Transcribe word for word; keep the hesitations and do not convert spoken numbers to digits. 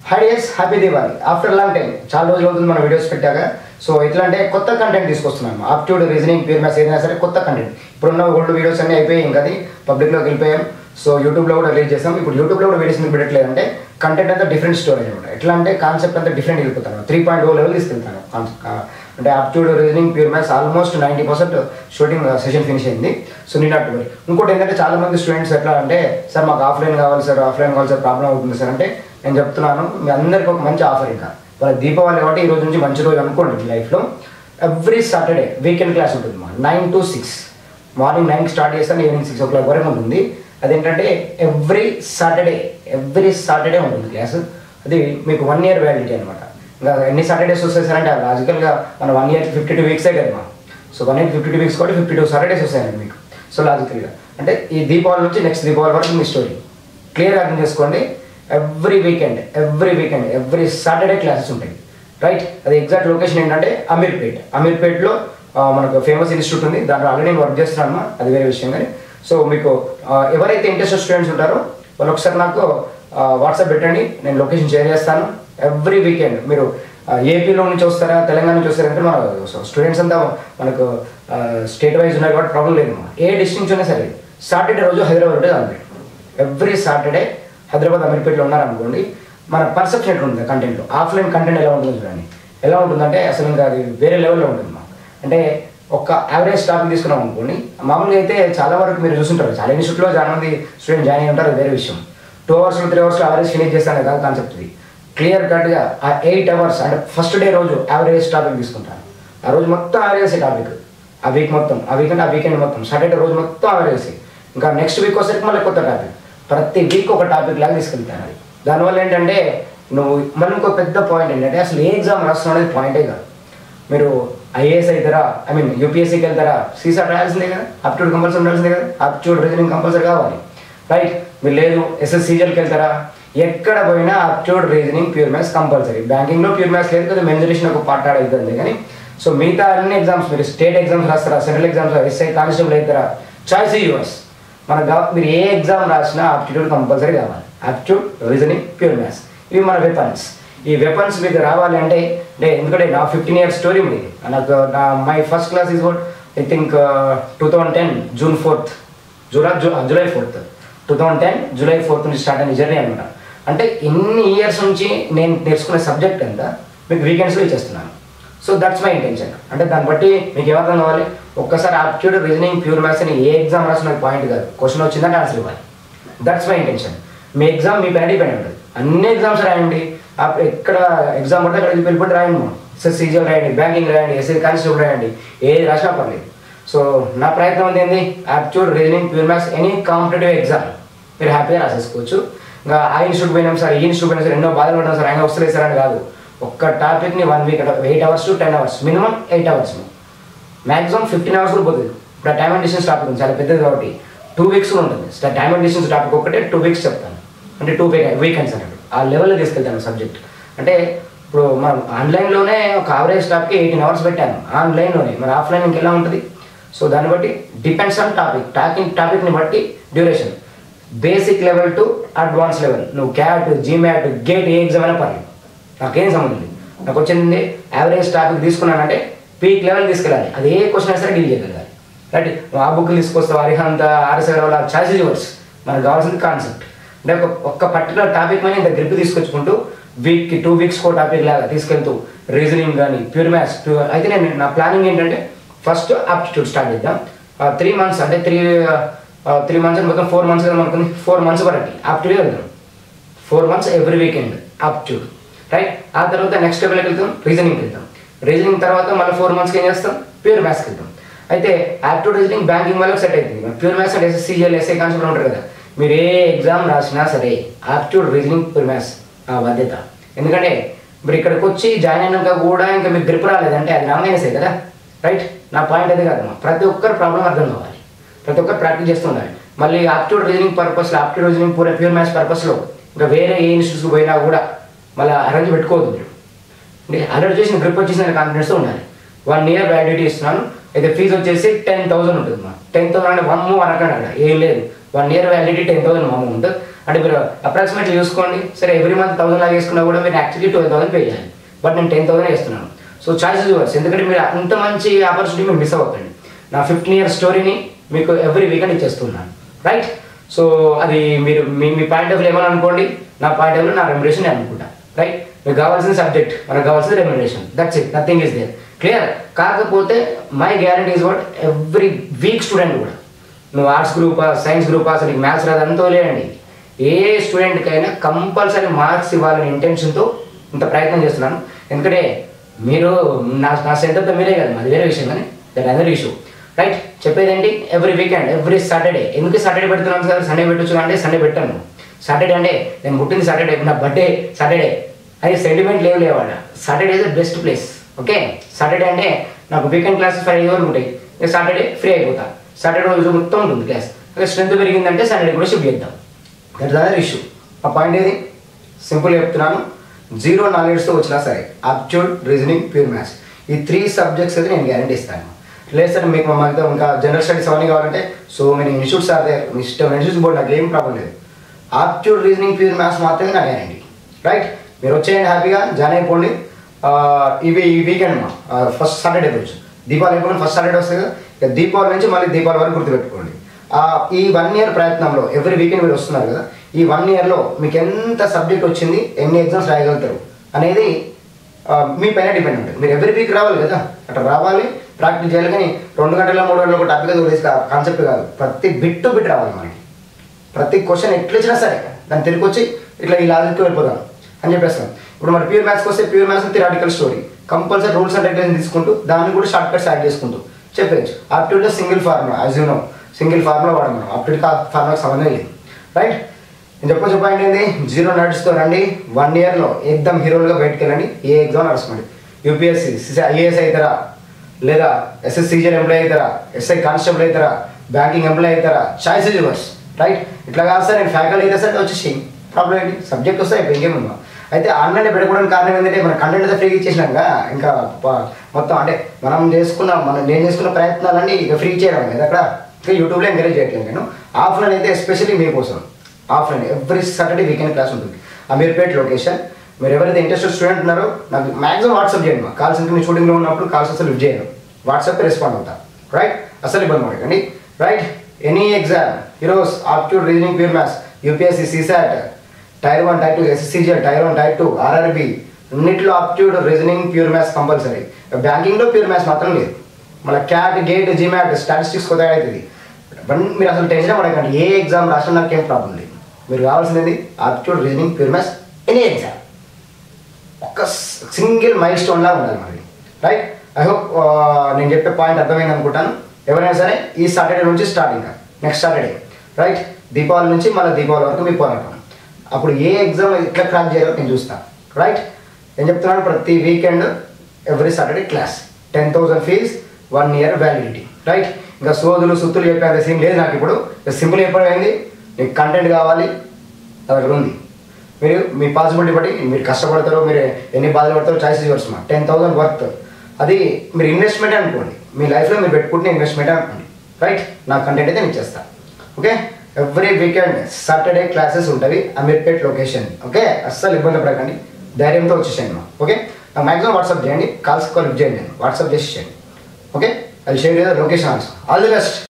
Hi dears, happy Deepavali. After long time చాలా రోజులు అవుతుంది మన వీడియోస్ పెట్టాక. సో ఎట్లా అంటే కొత్త కంటెంట్ తీసుకొస్తున్నాను. ఆప్ట్యూడ్, రీజనింగ్, ప్యూర్ మ్యాథ్స్ ఏదైనా సరే కొత్త కంటెంట్. ఇప్పుడున్న ఓల్డ్ వీడియోస్ అన్నీ అయిపోయాయి, ఇంకా అది పబ్లిక్లోకి వెళ్ళిపోయాం. సో యూట్యూబ్లో కూడా రిలీజ్ చేస్తాం. ఇప్పుడు యూట్యూబ్లో కూడా వీడియోస్ ఎందుకు పెట్టట్లేదంటే కంటెంట్ అంతా డిఫరెంట్ స్టోరీ అనమాట. ఎట్లా అంటే కాన్సెప్ట్ అంతా డిఫరెంట్ వెళ్ళిపోతాను. త్రీ పాయింట్ ఓ లెవెల్ తీసుకెళ్తాను. అంటే aptitude, reasoning, pure maths almost ninety percent shooting session finish అయింది. సో నేను అటు ఇంకోటి ఏంటంటే చాలా మంది స్టూడెంట్స్ ఎట్లా అంటే సార్ మాకు ఆఫ్లైన్ కావాలి సార్, ఆఫ్లైన్ కావాలి సార్, ప్రాబ్లం అవుతుంది సార్ అంటే నేను చెప్తున్నాను మీ అందరికీ ఒక మంచి ఆఫర్. ఇంకా వాళ్ళ దీపావళి కాబట్టి ఈ రోజు నుంచి మంచి రోజు అనుకోండి మీ లైఫ్లో. ఎవ్రీ సాటర్డే వీకెండ్ క్లాస్ ఉంటుంది మా నైన్ టు సిక్స్. మార్నింగ్ నైన్కి స్టార్ట్ చేస్తాను, ఈవినింగ్ సిక్స్ ఓ క్లాక్ వరకు ఉంటుంది. అదేంటంటే ఎవ్రీ సాటర్డే ఎవ్రీ సాటర్డే ఉంటుంది క్లాస్. అది మీకు వన్ ఇయర్ వ్యాలిడిటీ అనమాట. ఇంకా ఎన్ని సాటర్డేస్ వస్తాయి సార్ అంటే లాజికల్గా మన వన్ ఇయర్ ఫిఫ్టీ టూ వీక్సే కదా మా. So one year fifty two weeks కాబట్టి ఫిఫ్టీ టూ సాటర్డేస్ వస్తాయండి మీకు. సో లాజికల్గా అంటే ఈ దీపావళి నుంచి నెక్స్ట్ దీపావళి వరకు మీ స్టోరీ క్లియర్గా అర్థం చేసుకోండి. Every weekend every weekend every Saturday classes ఉంటాయి, రైట్. అది ఎగ్జాక్ట్ లొకేషన్ ఏంటంటే అమీర్పేట్. అమీర్పేట్లో మనకు ఫేమస్ ఇన్స్టిట్యూట్ ఉంది, దాంట్లో ఆల్రెడీ నేను వర్క్ చేస్తున్నాను, అది వేరే విషయం. కానీ సో మీకు ఎవరైతే ఇంట్రెస్టెడ్ స్టూడెంట్స్ ఉంటారో వాళ్ళు ఒకసారి నాకు వాట్సాప్ పెట్టండి, నేను లొకేషన్ షేర్ చేస్తాను. ఎవ్రీ వీకెండ్ మీరు ఏపీలో నుంచి వస్తారా, తెలంగాణ నుంచి వస్తారంటే మన స్టూడెంట్స్ అంతా మనకు స్టేట్ వైజ్ ఉన్నారు కాబట్టి ప్రాబ్లం లేదు. ఏ డిస్ట్రిక్ట్ నుంచి అయినా సరే సాటర్డే రోజు హైదరాబాద్ ఉంటే అమీర్పేట్. ఎవ్రీ సాటర్డే హైదరాబాద్ అమీర్పేట్లో ఉన్నారనుకోండి, మన పర్సెప్షన్ ఎట్లా ఉంటుంది కంటెంట్లో, ఆఫ్లైన్ కంటెంట్ ఎలా ఉంటుందో చూడండి. ఎలా ఉంటుందంటే అసలు ఇంకా అది వేరే లెవెల్లో ఉంటుంది మాకు. అంటే ఒక యావరేజ్ టాపిక్ తీసుకున్నాం అనుకోండి, మామూలుగా అయితే చాలా వరకు మీరు చూస్తుంటారు, చాలా ఇన్స్టిట్యూట్లో చాలా మంది స్టూడెంట్ జాయిన్ అయ్యి ఉంటారు, వేరే విషయం. టూ అవర్స్లో త్రీ అవర్స్లో యావరేజ్ ఫినిష్ చేస్తాను కదా కాన్సెప్ట్. ఇది క్లియర్ కట్గా ఆ ఎయిట్ అవర్స్ అంటే ఫస్ట్ డే రోజు యావరేజ్ టాపిక్ తీసుకుంటాను. ఆ రోజు మొత్తం యావరేజ్ టాపిక్, ఆ వీక్ మొత్తం, ఆ వీకెండ్ ఆ వీకెండ్ మొత్తం, సాటర్డే రోజు మొత్తం యావరేజ్. ఇంకా నెక్స్ట్ వీక్ వచ్చేసరికి మళ్ళీ కొత్త టాపిక్. ప్రతి వీక్ ఒక టాపిక్ లాగా తీసుకెళ్తాను. అది దానివల్ల ఏంటంటే నువ్వు మళ్ళీ ఇంకో పెద్ద పాయింట్ ఏంటంటే అసలు ఏ ఎగ్జామ్ రాస్తున్నావు అనేది పాయింటే కాదు. మీరు ఐఏఎస్ అవుతారా, ఐ మీన్ యూపీఎస్సీకి వెళ్తారా, సీసాట్ రాయాల్సిందే కదా, అప్ట్యూడ్ కంపల్సరీ ఉండాల్సిందే కదా, అప్ట్యూడ్ రీజనింగ్ కంపల్సరీ కావాలి, రైట్. మీరు లేదు ఎస్ఎస్సీజీఎల్కి వెళ్తారా, ఎక్కడ పోయినా aptitude reasoning pure maths compulsory. బ్యాంకింగ్లో ప్యూర్ మ్యాథ్స్ లేదు కదా, మెన్జరేషన్ ఒక పార్ట్ ఆడ్ అవుతుంది. కానీ సో మిగతా అన్ని ఎగ్జామ్స్ మీరు స్టేట్ ఎగ్జామ్స్ రాస్తారా, సెంట్రల్ ఎగ్జామ్స్, ఎస్ఐ కానిస్టేబుల్ అవుతారా, చాయిస్ యూవర్స్. మన మీరు ఏ ఎగ్జామ్ రాసినా ఆప్టిట్యూడ్ కంపల్సరీ కావాలి. ఆప్టిట్యూడ్, రీజనింగ్, ప్యూర్ మ్యాథ్స్ ఇవి మన వెపన్స్. ఈ వెపన్స్ మీకు రావాలి అంటే అంటే ఎందుకంటే నా ఫిఫ్టీన్ ఇయర్స్ స్టోరీ ఉంది. నాకు నా my first class is what I think two thousand ten June fourth July July fourth two thousand ten July fourth నుంచి స్టార్ట్ అయిన జర్నీ అనమాట. అంటే ఇన్ని ఇయర్స్ నుంచి నేను నేర్చుకునే సబ్జెక్ట్ ఎంత మీకు వీకెండ్స్లో ఇచ్చేస్తున్నాను. So that's my intention. అంటే దాన్ని బట్టి మీకు ఏమర్థం కావాలి, ఒక్కసారి ఆప్టిట్యూడ్, రీజనింగ్, ప్యూర్ మ్యాథ్స్ అని ఏ ఎగ్జామ్ రాసిన పాయింట్ కాదు, క్వశ్చన్ వచ్చిందంటే ఆన్సర్ ఇవ్వాలి. That's my intention. మీ ఎగ్జామ్ మీ పైన డిపెండ్ ఉంటుంది. అన్ని ఎగ్జామ్స్ రాయండి, ఎక్కడ ఎగ్జామ్ పడితే అక్కడ వెళ్ళిపోయి రాయండి. ఎస్ఎస్సీజీఎల్ రాయండి, బ్యాంకింగ్ రాయండి, ఎస్ఐ కానిస్టేబుల్ రాయండి, ఏది రాసినా పర్లేదు. సో నా ప్రయత్నం అంతా ఏంది, aptitude, reasoning, pure maths any competitive exam మీరు హ్యాపీగా రాసేసుకోవచ్చు. ఇంకా ఆ ఇన్స్టిట్యూట్ పోయినాం సార్, ఈ ఇన్స్టిట్యూట్ పోయినా సార్, ఎన్నో బాధలు పడ్డాం సార్, ఆయన వస్తలేదు సార్ అని కాదు. ఒక్క టాపిక్ని one week eight hours to ten hours minimum eight hours maximum fifteen hours కూడా పోతుంది. ఇప్పుడు టైమ్ అండ్ డిస్టెన్స్ టాపిక్ ఉంది చాలా పెద్దది కాబట్టి టూ వీక్స్ కూడా ఉంటుంది. టైమ్ అండ్ డిస్టెన్స్ టాపిక్ ఒకటే టూ వీక్స్ చెప్తాను, అంటే టూ వీక్ వీకెండ్స్ అన్నట్టు ఆ లెవెల్లో తీసుకెళ్తాను సబ్జెక్ట్. అంటే ఇప్పుడు మనం ఆన్లైన్లోనే ఒక యావరేజ్ టాపిక్ ఎయిటీన్ అవర్స్ పెట్టాను ఆన్లైన్లోనే, మరి ఆఫ్లైన్ ఇంకెలా ఉంటుంది. సో దాన్ని బట్టి డిపెండ్స్ ఆన్ టాపిక్, టాకింగ్ టాపిక్ని బట్టి duration. Basic level to advance level, నువ్వు క్యాట్, జీమ్యాట్, గేట్ ఏ ఎగ్జామ్ అయినా పర్లేదు, నాకేం సంబంధం లేదు. నాకు వచ్చింది యావరేజ్ టాపిక్ తీసుకున్నానంటే పీక్ లెవెల్ తీసుకెళ్ళాలి, అది ఏ క్వశ్చన్ అయినా సరే డీల్ చేయగలగాలి, రైట్. నువ్వు ఆ బుక్ తీసుకొస్తావు, అరిహంత, ఆర్ఎస్ఐ వల్ల చాయిస్ యూవర్స్. మనకు కావాల్సింది కాన్సెప్ట్. అంటే ఒక ఒక్క పర్టికులర్ టాపిక్ మీద ఇంత గ్రిప్ తీసుకొచ్చుకుంటూ వీక్కి టూ వీక్స్ కో టాపిక్ లాగా తీసుకెళ్తూ రీజనింగ్ కానీ ప్యూర్ మ్యాథ్స్ అయితే నేను నా ప్లానింగ్ ఏంటంటే ఫస్ట్ ఆప్టిట్యూడ్ స్టార్ట్ చేద్దాం. త్రీ మంత్స్ అంటే త్రీ త్రీ మంత్స్ అని మొత్తం ఫోర్ మంత్స్ కదా అనుకుంది, ఫోర్ మంత్స్ వరకు ఆప్టిట్యూడ్ వెళ్తాం. Four months every weekend aptitude, right. ఆ తర్వాత నెక్స్ట్ లెవెల్కి వెళ్తాం, రీజనింగ్కి వెళ్తాం. రీజనింగ్ తర్వాత మళ్ళీ ఫోర్ మంత్స్కి ఏం చేస్తాం, ప్యూర్ మ్యాథ్స్కి వెళ్తాం. అయితే ఆప్టిట్యూడ్, రీజనింగ్, బ్యాంకింగ్ వాళ్ళకి సెట్ అవుతుంది. ప్యూర్ మ్యాథ్స్ అంటే ఎస్ఎస్సీజీఎల్, ఎస్ఐ కాన్సెప్ట్ ఉంటారు కదా, మీరు ఏ ఎగ్జామ్ రాసినా సరే ఆప్టిట్యూడ్, రీజనింగ్, ప్యూర్ మ్యాథ్స్ ఆ బాధ్యత. ఎందుకంటే మీరు ఇక్కడికి వచ్చి జాయిన్ అయినాక కూడా ఇంకా మీకు గ్రిప్ రాలేదంటే అది రామైనసే కదా, రైట్. నా పాయింట్ అదే కాదు, ప్రతి ఒక్కరు ప్రాబ్లం అర్థం కావాలి, ప్రతి ఒక్కరు ప్రాక్టీస్ చేస్తూ ఉండాలి. మళ్ళీ ఆప్టిట్యూడ్, రీజనింగ్ పర్పస్లో, ఆప్టిట్యూడ్, రీజనింగ్, పూర ప్యూర్ మ్యాథ్స్ పర్పస్లో ఇంకా వేరే ఏ ఇన్స్టిట్యూట్స్కి పోయినా కూడా మళ్ళీ అరేంజ్ పెట్టుకోవద్దు. మీరు అంటే ఆల్రెడీ చేసిన గ్రిప్ వచ్చేసిన కాన్ఫిడెన్స్తో ఉండాలి. వన్ ఇయర్ వ్యాలిడిటీ ఇస్తున్నాను. అయితే ఫీజు వచ్చేసి టెన్ థౌసండ్ ఉంటుంది. మా టెన్ థౌసండ్ అంటే వన్ మూవ్ అనకండి, అక్కడ ఏం లేదు. One year validity ten thousand మా ఉంటుంది. అంటే మీరు అప్రాక్సిమేట్లీ చూసుకోండి, సరే ఎవ్రీ మంత్ థౌసండ్ లాగా వేసుకున్నా కూడా మీరు యాక్చువల్లీ ట్వెల్వ్ థౌసండ్ పే చేయాలి, బట్ నేను టెన్ థౌసండ్ వేస్తున్నాను. సో చాయిసెస్ యువర్స్, ఎందుకంటే మీరు అంత మంచి ఆపర్చునిటీ మీరు మిస్ అవ్వకండి. నా ఫిఫ్టీన్ ఇయర్స్ స్టోరీని మీకు ఎవ్రీ వీకెండ్ ఇచ్చేస్తున్నాను, రైట్? సో అది మీరు మీ మీ పాయింట్ ఆఫ్ వ్యూ ఏమని అనుకోండి, నా పాయింట్ ఆఫ్ వ్యూ నా రెమ్యునరేషన్ నేను అనుకుంటా, రైట్? మీకు కావాల్సిన సబ్జెక్ట్, మనకు కావాల్సిన remuneration, that's it, nothing is there, clear? కాకపోతే my guarantee is what every week student కూడా, నువ్వు ఆర్ట్స్ గ్రూపా సైన్స్ గ్రూపా అసలు నీకు మ్యాథ్స్ రాదు అంతా లేదండి, ఏ స్టూడెంట్కైనా కంపల్సరీ మార్క్స్ ఇవ్వాలనే ఇంటెన్షన్తో ఇంత ప్రయత్నం చేస్తున్నాను. ఎందుకంటే మీరు నా నా సెంటర్తో మీరే కదా, అది వేరే విషయం, కానీ దట్ అదర్ ఇష్యూ, రైట్? చెప్పేది ఏంటి, ఎవ్రీ వీకెండ్ ఎవ్రీ సాటర్డే. ఎందుకు సాటర్డే పెడుతున్నాను సార్, సండే పెట్టచ్చు అంటే సండే పెట్టాను. సాటర్డే అంటే నేను పుట్టింది సాటర్డే, నా బర్త్డే సాటర్డే అది సెంటిమెంట్ లేవు లేవాడ. Saturday is the best place, okay? Saturday అంటే నాకు వీకెండ్ క్లాసెస్ ఫైవ్ ఐదు వరకు ఉంటాయి, నేను సాటర్డే ఫ్రీ అయిపోతా. సాటర్డే రోజు మొత్తం ఉంటుంది క్లాస్, అదే స్ట్రెంత్ పెరిగిందంటే సాటర్డే కూడా షిఫ్ట్ చేద్దాం, దట్ ఇస్ అదర్ ఇష్యూ. ఆ పాయింట్ ఏది సింపుల్గా చెప్తున్నాను, జీరో నాలెడ్జ్తో వచ్చినా సరే ఆప్టిట్యూడ్, రీజనింగ్, ప్యూర్ మ్యాథ్స్, ఈ త్రీ సబ్జెక్ట్స్ అయితే నేను గ్యారంటీ ఇస్తాను. లేదు సార్ మీకు మాకు ఇంకా జనరల్ స్టడీస్ అవన్నీ కావాలంటే so many institutes are there, మీ ఇష్టం ఇన్స్టిట్యూట్స్ బోర్డు, నాకు ఏం ప్రాబ్లం లేదు. ఆప్టిట్యూడ్, రీజనింగ్, ప్యూర్ మ్యాథ్స్ మాత్రమే నా గ్యారంటీ, రైట్? మీరు వచ్చేయండి, హ్యాపీగా జాయిన్ అయిపోండి. ఇవి ఈ వీకెండ్ మా ఫస్ట్ సాటర్డే రోజు దీపావళి అయిపోయిన ఫస్ట్ సాటర్డే వస్తుంది కదా, ఇక దీపావళి నుంచి మళ్ళీ దీపావళి వరకు గుర్తుపెట్టుకోండి. ఈ వన్ ఇయర్ ప్రయత్నంలో ఎవ్రీ వీకెండ్ మీరు వస్తున్నారు కదా, ఈ వన్ ఇయర్లో మీకు ఎంత సబ్జెక్ట్ వచ్చింది, ఎన్ని ఎగ్జామ్స్ రాయగలుగుతారు అనేది మీ పైన డిపెండ్ ఉంటుంది. మీరు ఎవ్రీ వీక్ రావాలి కదా, అట్లా రావాలి, ప్రాక్టీస్ చేయాలి. కానీ రెండు గంటల మూడు గంటల ఒక టాపిక్ వదిలేసి కాన్సెప్ట్ కాదు, ప్రతి బిట్ టు బిట్ రావాలి మనకి. ప్రతి క్వశ్చన్ ఎట్లా ఇచ్చినా సరే దాన్ని తిరిగి వచ్చి ఇట్లా ఈ లాజిక్కి వెళ్ళిపోతాం అని చెప్పేస్తాం. ఇప్పుడు మన ప్యూర్ మ్యాథ్స్కి వస్తే pure maths theoretical story, compulsory rules and regulation తీసుకుంటూ దాన్ని కూడా షార్ట్ కట్స్ యాడ్ చేసుకుంటూ చెప్పచ్చు. ఆప్టిట్యూడ్లో single formula, as you know single formula వాడడం, మనం ఆప్టిట్యూడ్ ఫార్ములాకి సంబంధం లేదు, రైట్? నేను చెప్పొచ్చు పాయింట్ ఏంటి, జీరో నోట్స్తో రండి, వన్ ఇయర్లో ఎగ్జామ్ హీరోలుగా బయటకు వెళ్ళండి. ఏ ఎగ్జామ్ నడుస్తుంది, యూపీఎస్సీ ఐఏఎస్ అవుతారా, లేదా ఎస్ఎస్సీజీఎల్ ఎంప్లాయ్ అవుతారా, ఎస్ఐ కానిస్టేబుల్ అవుతారా, బ్యాంకింగ్ ఎంప్లాయ్ అవుతారా, చాయిస్ యువర్స్, రైట్? ఇట్లా కాదు సార్ నేను ఫ్యాకల్టీ అయితే సార్ వచ్చేసి ప్రాబ్లం ఏంటి, సబ్జెక్ట్ వస్తే ఇంకేముందా. అయితే ఆన్లైన్లో పెట్టుకోవడానికి కారణం ఏంటంటే మన కంటెంట్ అయితే ఫ్రీగా ఇచ్చేసినాక ఇంకా మొత్తం అంటే మనం చేసుకున్న మనం నేను చేసుకున్న ప్రయత్నాలన్నీ ఇక ఫ్రీ చేయడం కదా, అక్కడ ఇంకా యూట్యూబ్లో ఎంకరేజ్ చేయట్లేదు నేను. ఆఫ్లైన్ అయితే ఎస్పెషల్లీ మీకోసం offline every Saturday weekend class ఉంటుంది. అమీర్పేట్ లొకేషన్. మీరు ఎవరైతే ఇంట్రెస్టెడ్ స్టూడెంట్ ఉన్నారో నాకు మ్యాక్సిమం వాట్సాప్ చేయండి, మా కాల్స్ ఇంకా షూటింగ్లో ఉన్నప్పుడు కాల్స్ అసలు లిఫ్ట్ చేయను, వాట్సాప్ రెస్పాండ్ అవుతా, రైట్? అసలు ఇబ్బంది పడకండి, రైట్? ఎనీ ఎగ్జామ్ ఈరోజు aptitude, reasoning, pure maths, UPSC, CSAT, tier one tier two, SSCGL, tier one tier two, RRB, అన్నింటిలో aptitude, reasoning, pure maths compulsory. బ్యాంకింగ్లో ప్యూర్ మ్యాథ్స్ మాత్రం లేదు. మళ్ళీ క్యాట్, గేట్, జీమ్యాట్, స్టాటిస్టిక్స్ కొత్తగా అవుతుంది. మీరు అసలు టెన్షన్ పడకండి, ఏ ఎగ్జామ్ రాసినా నాకు ఏం ప్రాబ్లం లేదు. మీరు కావాల్సింది aptitude, reasoning, pure maths, any exam ఒక సింగిల్ మైల్ స్టోన్ లాగా ఉండాలి మనకి, రైట్? ఐ హోప్ నేను చెప్పే పాయింట్ అర్థమైంది అనుకుంటాను. ఎవరైనా సరే ఈ సాటర్డే నుంచి స్టార్ట్, ఇంకా నెక్స్ట్ సాటర్డే, రైట్? దీపావళి నుంచి మళ్ళీ దీపావళి వరకు మీ పోరాటం. అప్పుడు ఏ ఎగ్జామ్ ఎట్లా క్రాక్ చేయాలో నేను చూస్తాను, రైట్? నేను చెప్తున్నాను ప్రతి weekend every Saturday class, ten thousand fees, one year validity, right? ఇంకా సోదులు సుత్తులు చెప్పే సీన్ లేదు నాకు. ఇప్పుడు సింపుల్ చెప్పడం, మీకు కంటెంట్ కావాలి, అక్కడ ఉంది. మీరు మీ పాసిబిలిటీ బట్టి మీరు కష్టపడతారో, మీరు ఎన్ని బాధలు పడతారో చాయిస్ యువర్స్. మా టెన్ థౌసండ్ వర్త్ అది మీరు ఇన్వెస్ట్మెంట్ అనుకోండి, మీ లైఫ్లో మీరు పెట్టుకుంటే ఇన్వెస్ట్మెంట్ అనుకోండి, రైట్? నా కంటెంట్ అయితే నేను ఇచ్చేస్తాను, okay? Every weekend Saturday classes ఉంటుంది, అమీర్పేట్ లొకేషన్, ఓకే? అస్సలు ఇబ్బంది పడకండి, ధైర్యంతో వచ్చేసేయండి మా, ఓకే? నాకు మ్యాక్సిమం వాట్సాప్ చేయండి, కాల్స్ కాల్ లిఫ్ట్ చేయండి, నేను వాట్సాప్ చేసి చేయండి, ఓకే? అది షేర్ చేయాలి location also. All the best.